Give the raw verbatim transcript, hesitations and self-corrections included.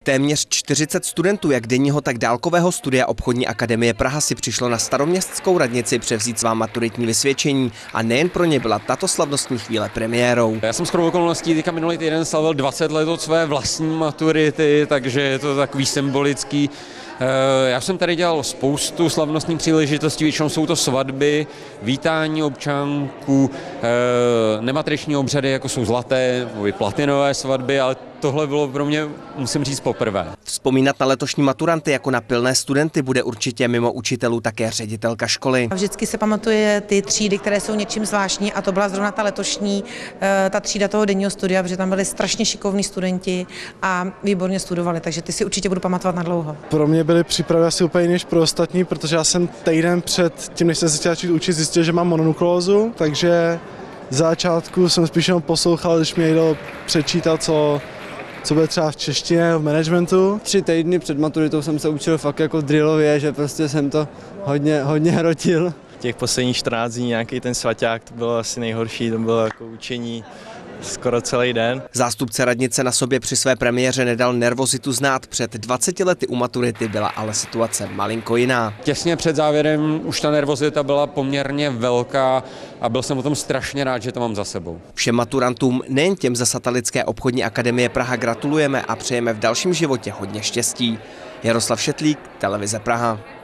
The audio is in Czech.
Téměř čtyřicet studentů jak denního, tak dálkového studia Obchodní akademie Praha si přišlo na Staroměstskou radnici převzít svá maturitní vysvědčení a nejen pro ně byla tato slavnostní chvíle premiérou. Já jsem shodou okolností teďka minulý týden slavil dvacet let od své vlastní maturity, takže je to takový symbolický. Já jsem tady dělal spoustu slavnostních příležitostí, většinou jsou to svatby, vítání občánků, nematriční obřady, jako jsou zlaté, platinové svatby, ale tohle bylo pro mě, musím říct, poprvé. Vzpomínat na letošní maturanty jako na pilné studenty bude určitě mimo učitelů také ředitelka školy. Vždycky se pamatuje ty třídy, které jsou něčím zvláštní, a to byla zrovna ta letošní, ta třída toho denního studia, protože tam byli strašně šikovní studenti a výborně studovali, takže ty si určitě budu pamatovat na dlouho. Pro mě byly přípravy asi úplně než pro ostatní, protože já jsem týden před tím, než jsem se chtěl začít učit, zjistil, že mám mononukleózu, takže v začátku jsem spíš jenom poslouchal, když mě někdo přečítal, co co bude třeba v češtině, v managementu. Tři týdny před maturitou jsem se učil fakt jako drillově, že prostě jsem to hodně, hodně hrotil. Těch posledních čtrnáct dní nějaký ten svaťák, to bylo asi nejhorší, to bylo jako učení skoro celý den. Zástupce radnice na sobě při své premiéře nedal nervozitu znát. Před dvaceti lety u maturity byla ale situace malinko jiná. Těsně před závěrem už ta nervozita byla poměrně velká a byl jsem o tom strašně rád, že to mám za sebou. Všem maturantům, nejen těm ze Satelické obchodní akademie Praha, gratulujeme a přejeme v dalším životě hodně štěstí. Jaroslav Šetlík, Televize Praha.